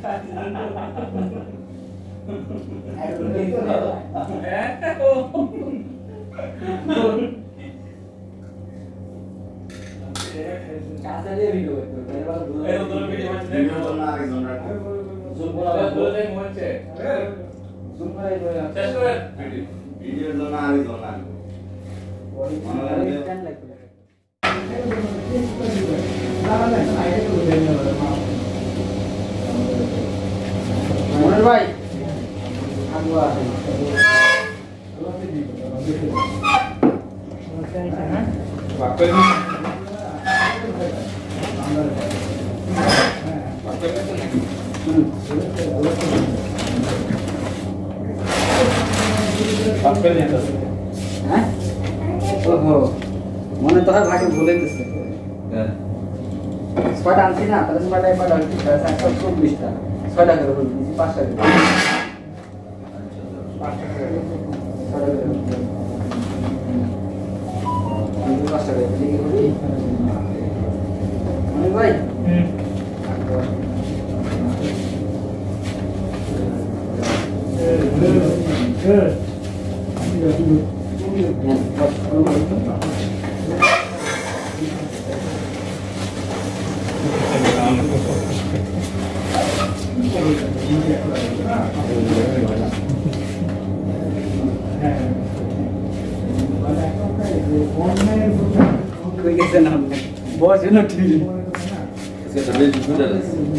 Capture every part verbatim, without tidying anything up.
কাছারে video করতে এর তোর ভিডিও হচ্ছে না আগে জোন রাখো জোন করা দূরে যাই হচ্ছে জুম করে শেষ করে ভিডিও ভিডিওর জন্য আগে জোন লাগবে মনে স্ট্যান্ড লাগবে মনির ভাই আগুয়া বাকল বাকল নিয়ে আসছে হ্যাঁ ওহো মনে তো হয় ভাগে ভুলে গেছে হ্যাঁ স্কোয়াড আনছি না তাহলে স্কোয়াড একবার ডালছি একশো চব্বিশ টা ছয় টাকা করে দিয়েছি পাঁচ টাকা পাঁচ টাকা পাঁচ টাকা দিয়ে করি মানে ভাই হুম कोई कैसे नाम है बहुत है ना ठीक इसका तो बेच दूँ डर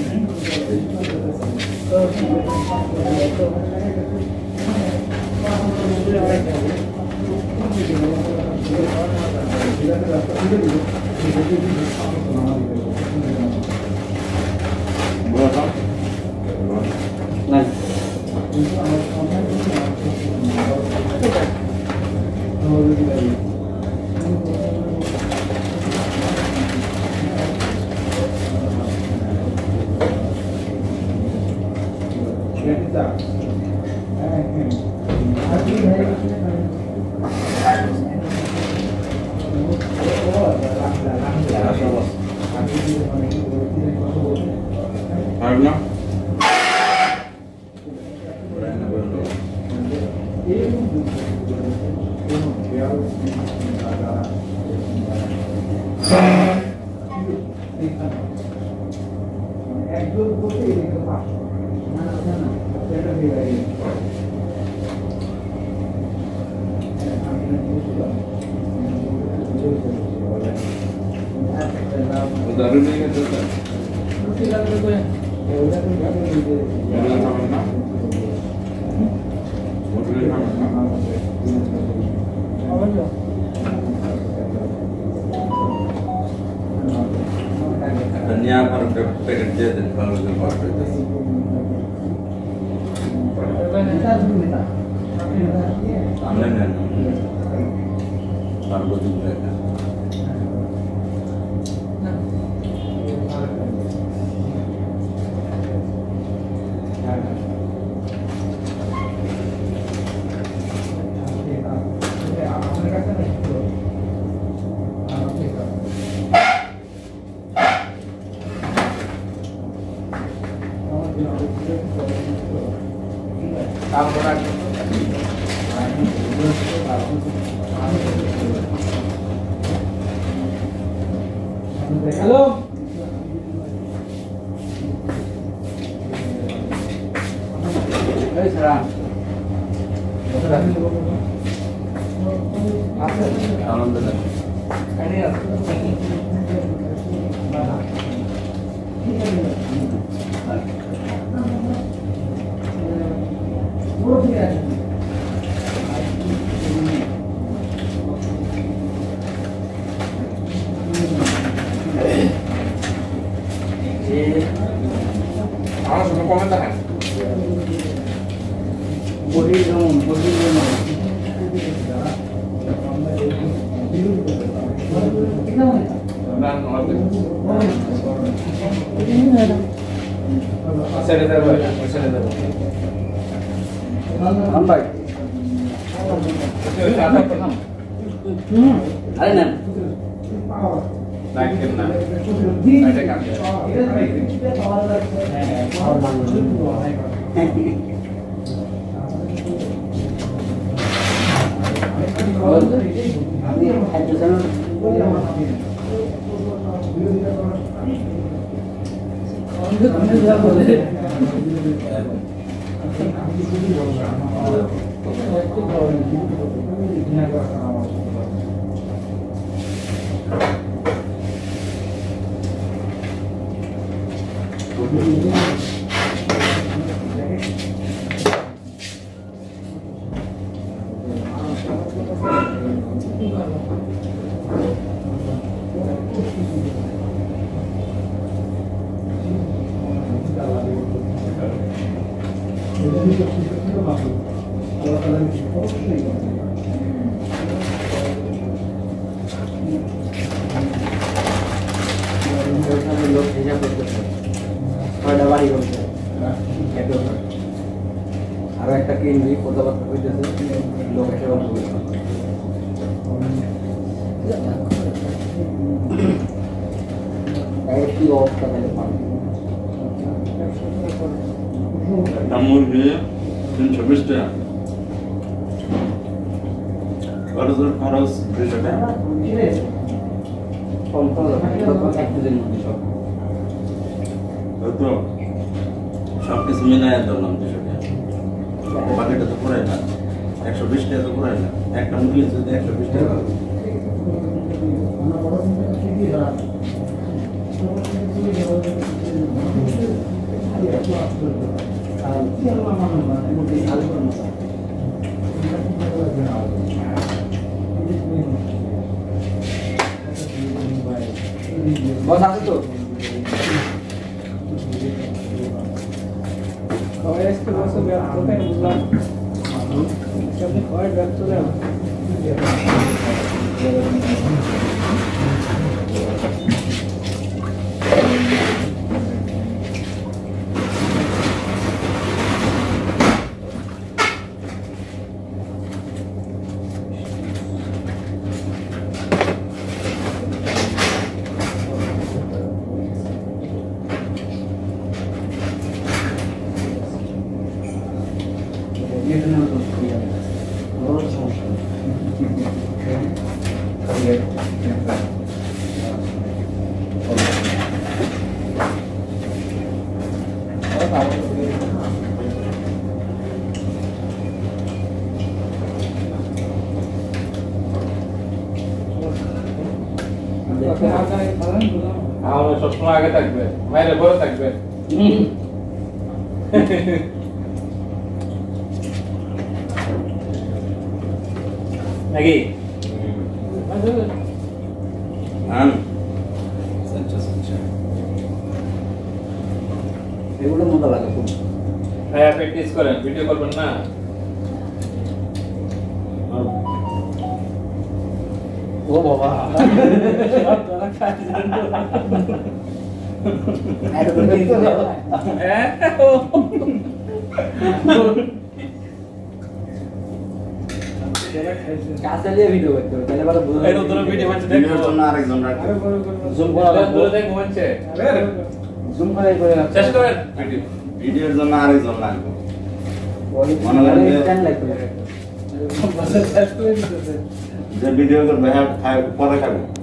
धनिया पर पैकेट दे दें फल के बाहर पे सामने में सार को दूध रहता है हेलो ए सर आनंद ले कहीं वो भी है ahora se me comenta bolillo bolillo no hacer de nuevo hacer de nuevo हम भाई अरे ना রাখেন না এটা কাটে আমি হাইড্রোজেন লোক হিসাব করতেছে ছয়টা বাড়ি করছে আরো একটা কিনবি কথাবার্তা হইতেছে লোক এসে কি অবস্থা তাহলে একটা মুরগি তিনশো বিশ টাকা খরচ খরচ দুইশো টাকা তো সব কিছু মিলাই ধরলাম দুশো টাকা বাকিটা তো পুরাই না একশো বিশ টাকা তো পুরাই না একটা মুরগি যদি একশো বিশ টাকা বস আছে তো সবাই আজকে বসে ব্যস্ত কেন বুঝলাম আপনি সবাই ব্যস্ত কেন আমরা সবসময় আগে থাকবে বাইরে বড় থাকবে নাকি এগুলো মজা লাগে খুব হ্যাঁ প্র্যাকটিস করেন ভিডিও করবেন না ও বাবা কাছে দিয়ে ভিডিও করতে হবে তাহলে ভালো বুঝা এই তো ভিডিও বানছে দেখো ভিডিওর জন্য আরেকজন রাখে জুম করা দূরে দেখো হচ্ছে জুম করে করে শেষ করেন ভিডিও ভিডিওর জন্য আরেকজন লাগবে মনে লাগে স্ট্যান্ড লাগবে যে ভিডিও করবে হ্যাঁ পরে খাবে